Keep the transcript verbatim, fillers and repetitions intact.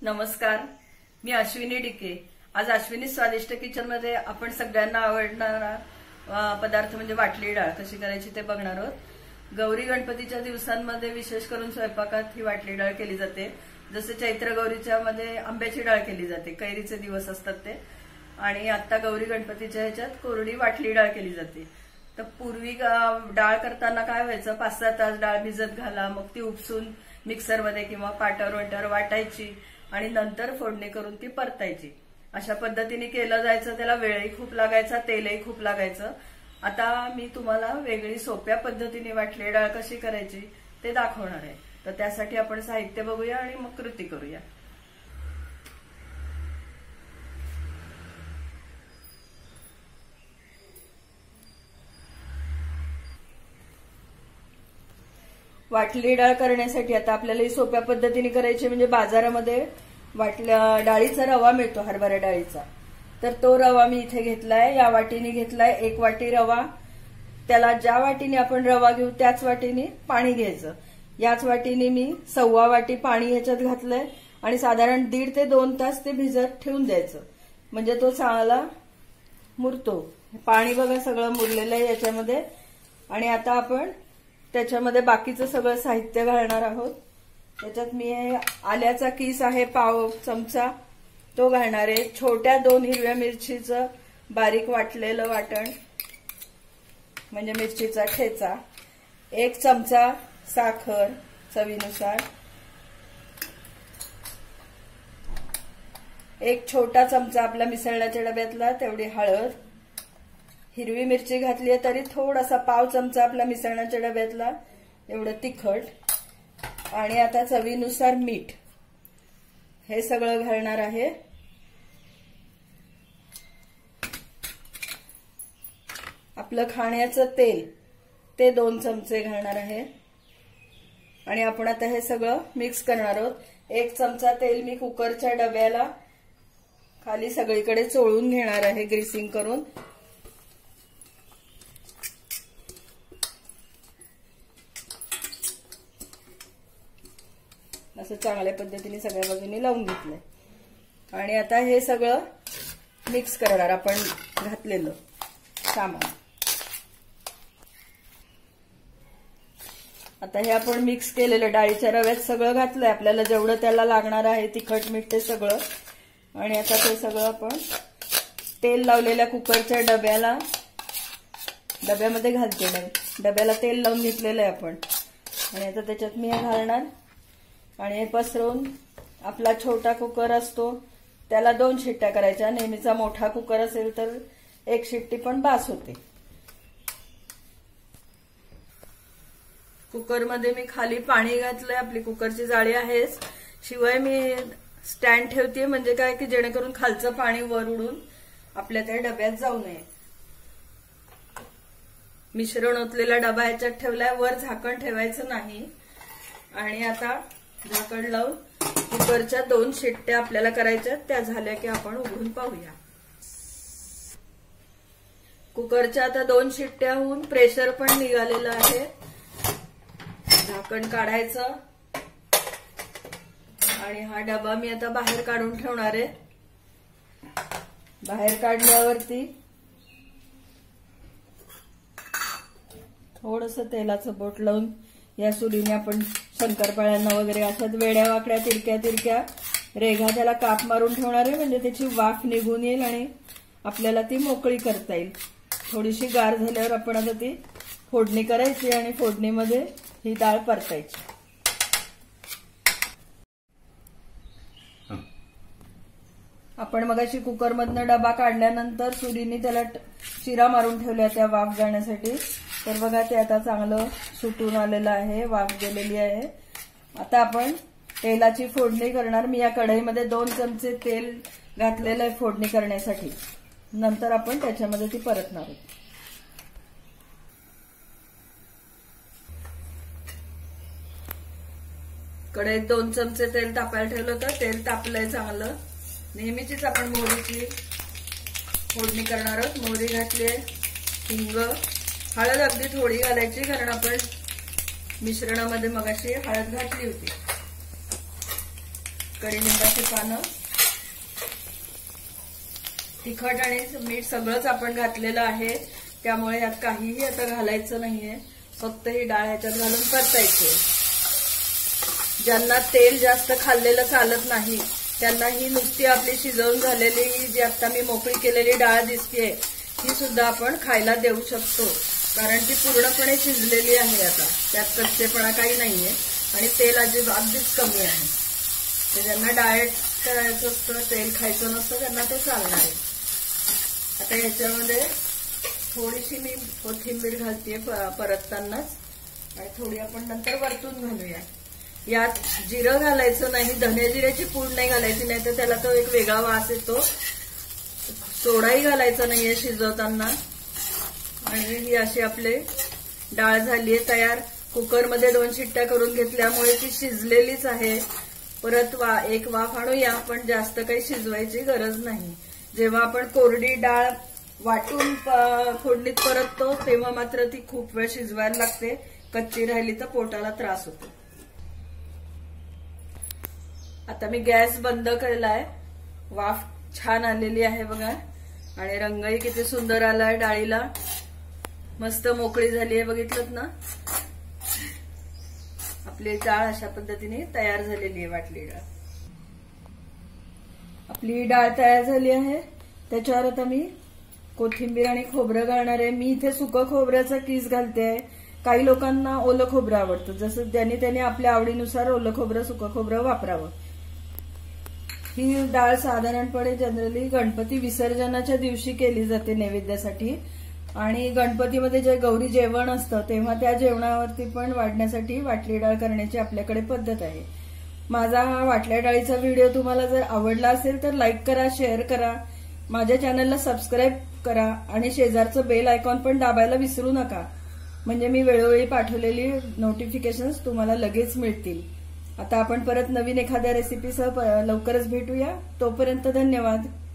नमस्कार, मी अश्विनी डिके। आज अश्विनी स्वादिष्ट किचन मध्ये आपण सगळ्यांना आवडणारा पदार्थ म्हणजे वाटली डाळ कशी करायची ते बघणार आहोत। गौरी गणपतीच्या दिवसांमध्ये विशेष करून स्वयंपाकात ही वाटली डाळ केली जाते। जसे चैत्र गौरीच्या मध्ये आंब्याची डाळ केली जाते, कैरीचे दिवस असतात ते, आणि आता गौरी गणपतीच्या ह्याच्यात कोरडी वाटली डाळ केली जाते। तर पूर्वी डाळ करताना काय व्हायचं, पाच सहा तास डाळ भिजत घाला, मग ती उपसून मिक्सरमध्ये किंवा पाटावर वंट्यावर वाटायची आणि नंतर फोडणी करून ती परतायची। अशा पद्धतीने केलं जायचं। त्याला वेळही खूप लागायचा, तेलही खूप लागायचं। आता मी तुम्हाला वेगळी सोप्या पद्धतीने वाटली डाळ कशी करायची ते दाखवणार आहे। तर त्यासाठी आपण साहित्य बघूया आणि मग कृती करूया। वाटली डाळ करण्यासाठी आता आपल्याला ही सोप्या पद्धतीने करायची म्हणजे बाजारामध्ये वाटल्या डाळीचा रवा मिळतो, हरभरा डाळीचा। तर तो रवा मी इथे घेतलाय, या वाटीने घेतलाय एक वाटी रवा। त्याला ज्या वाटीने आपण रवा घेऊ त्याच वाटीने पाणी घ्यायचं। याच वाटीने मी सव्वा वाटी पाणी ह्याच्यात घातलंय आणि साधारण दीड ते दोन तास ते भिजत ठेवून द्यायचं, म्हणजे तो चांगला मुरतो। पाणी बघा सगळं मुरलेलं आहे याच्यामध्ये। आणि आता आपण त्याच्यामध्ये बाकीचं सगळं साहित्य घालणार आहोत। त्याच्यात मी आल्याचा किस आहे पाव चमचा, तो घालणार आहे। छोट्या दोन हिरव्या मिरचीचं बारीक वाटलेलं वाटण म्हणजे मिरचीचा ठेचा, एक चमचा साखर चवीनुसार, एक छोटा चमचा आपला मिसळण्याच्या डब्यातला तेवढी हळद, हिरवी मिरची घातली आहे तरी थोडासा पाव चमचा आपला मिसळण्याच्या डब्यातला एवढं तिखट, आणि आता चवीनुसार मीठ, हे सगळं घालणार आहे। आपलं खाण्याचं तेल ते दोन चमचे घालणार आहे आणि आपण आता हे सगळं मिक्स करणार आहोत। एक चमचा तेल मी कुकरच्या डब्याला खाली सगळीकडे चोळून घेणार आहे ग्रीसिंग करून। असं चांगल्या पद्धतीने सगळ्या बाजूनी लावून घेतलंय आणि आता हे सगळं मिक्स करणार आपण घातलेलं सामान। आता हे आपण मिक्स केलेलं डाळीच्या रव्यात सगळं घातलंय, आपल्याला जेवढं त्याला लागणार आहे तिखट मीठ ते सगळं। आणि आता ते सगळं आपण तेल लावलेल्या कुकरच्या डब्याला डब्यामध्ये घालते, डब्याला तेल लावून घेतलेलं आहे आपण। आणि आता त्याच्यात मी हे घालणार आणि हे पसरवून, आपला छोटा कुकर असतो त्याला दोन शिट्ट्या करायच्या, नेहमीचा मोठा कुकर असेल तर एक शिट्टी पण बास होते। कुकरमध्ये मी खाली पाणी घातलंय, आपली कुकरची जाळी आहेच, शिवाय मी स्टँड ठेवते म्हणजे काय की जेणेकरून खालचं पाणी वर उडून आपल्या त्या डब्यात जाऊ नये। मिश्रण ओतलेला डबा ह्याच्यात ठेवलाय, वर झाकण ठेवायचं नाही। आणि आता झाकण लावून कुकरच्या दोन शिट्ट्या आपल्याला करायच्या, त्या झाल्या की आपण उघडून पाहूया। कुकरच्या आता दोन शिट्ट्या होऊन प्रेशर पण निघालेलं आहे। झाकण काढायचं आणि हा डबा मी आता बाहेर काढून ठेवणार आहे। बाहेर काढल्यावरती थोडस तेलाचं बोट लावून या सुरीने आपण शंकरपाळ्यांना वगैरे अशात वेड्या वाकड्या तिरक्या तिरक्या रेघा त्याला काप मारून ठेवणार आहे, म्हणजे त्याची वाफ निघून येईल आणि आपल्याला ती मोकळी करता येईल। थोडीशी गार झाल्यावर आपण आता ती फोडणी करायची आणि फोडणीमध्ये ही डाळ परतायची। आपण मगाशी कुकरमधनं डबा काढल्यानंतर सुरीने त्याला चिरा मारून ठेवल्या त्या वाफ जाण्यासाठी, तर बघा ते आता चांगलं सुटून आलेलं आहे, वाफ गेलेली आहे। आता आपण तेलाची फोडणी करणार। मी या कढईमध्ये दोन चमचे तेल घातलेलं आहे फोडणी करण्यासाठी, नंतर आपण त्याच्यामध्ये ती परतणार आहोत। कढईत दोन चमचे तेल तापायला ठेवलं होतं, तेल तापलंय चांगलं। नेहमीचीच आपण मोहरीची फोडणी करणार आहोत। मोहरी घातली आहे, हिंग, हळद अगदी थोडी घालायची कारण आपण मिश्रणामध्ये मगाशी हळद घातली होती। कढीलिंबाची पानं, तिखट आणि मीठ सगळंच आपण घातलेलं आहे, त्यामुळे यात काहीही आता घालायचं नाहीये. फक्त ही डाळ ह्याच्यात घालून परतायची. ज्यांना तेल जास्त खाल्लेलं चालत नाही त्यांना ही नुसती आपली शिजवून झालेली जी आता मी मोकळी केलेली डाळ दिसतेय ही सुद्धा आपण खायला देऊ शकतो, कारण ती पूर्णपणे शिजलेली आहे. आता त्यात कच्चेपणा काही नाहीये आणि तेल अजिबात अगदीच कमी आहे. तर ज्यांना डाएट करायचं असतं, तेल खायचं नसतं, त्यांना ते चालणार आहे. आता ह्याच्यामध्ये थोडीशी मी कोथिंबीर घालतेय परततानाच आणि थोडी आपण नंतर वरतून घालूया. यात जिरं घालायचं नाही, धने जिऱ्याची पूड नाही घालायची, नाही तर त्याला तो एक वेगळा वास येतो. सोडाही घालायचा नाहीये शिजवताना. आणि ही अशी आपली डाळ झालीये तयार. कुकरमध्ये दोन शिट्ट्या करून घेतल्यामुळे ती शिजलेलीच आहे. परत वा एक वाफ आणूया, पण जास्त काही शिजवायची गरज नाही. जेव्हा आपण कोरडी डाळ वाटून फोडणीत परततो तेव्हा मात्र ती खूप वेळ शिजवायला लागते. कच्ची राहिली तर पोटाला त्रास होतो. आता मी गॅस बंद केलाय. वाफ छान आलेली आहे बघा आणि रंगही किती सुंदर आलाय. डाळीला मस्त मोकळी झाली आहे, बघितलं ना. आपली डाळ अशा पद्धतीने तयार झालेली आहे. वाटली डाळ आपली डाळ तयार झाली आहे. त्याच्यावर आता मी कोथिंबीर आणि खोबरं घालणार आहे. मी इथे सुकं खोबऱ्याचा किस घालते आहे. काही लोकांना ओलं खोबरं आवडतं, जसं त्यांनी त्यांनी आपल्या आवडीनुसार ओलं खोबरं सुकं खोबरं वापरावं. ही डाळ साधारणपणे जनरली गणपती विसर्जनाच्या दिवशी केली जाते नैवेद्यासाठी. आणि गणपतीमध्ये जे गौरी जेवण असतं तेव्हा त्या जेवणावरती पण वाढण्यासाठी वाटली डाळ करण्याची आपल्याकडे पद्धत आहे. माझा हा वाटल्या डाळीचा व्हिडिओ तुम्हाला जर आवडला असेल तर लाईक करा, शेअर करा, माझ्या चॅनलला सबस्क्राईब करा आणि शेजारचं बेल आयकॉन पण दाबायला विसरू नका, म्हणजे मी वेळोवेळी पाठवलेली नोटिफिकेशन्स तुम्हाला लगेच मिळतील. आता आपण परत नवीन एखाद्या रेसिपीसह लवकरच भेटूया. तोपर्यंत धन्यवाद.